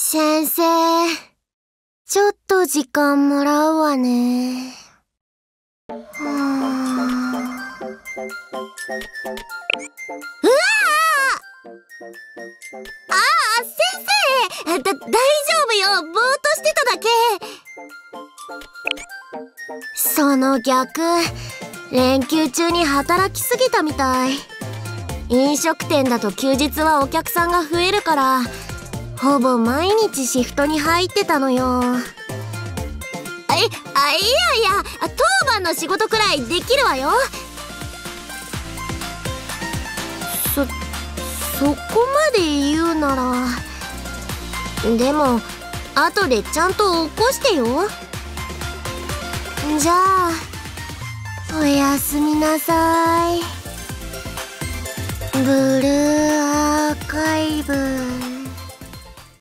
先生、ちょっと時間もらうわね。うわ先生、大丈夫よ。ぼーっとしてただけ。その逆、連休中に働きすぎたみたい。飲食店だと休日はお客さんが増えるから、ほぼ毎日シフトに入ってたのよ。いや当番の仕事くらいできるわよ。そこまで言うなら。でも後でちゃんと起こしてよ。じゃあおやすみなさい。ブルーアーカイブ。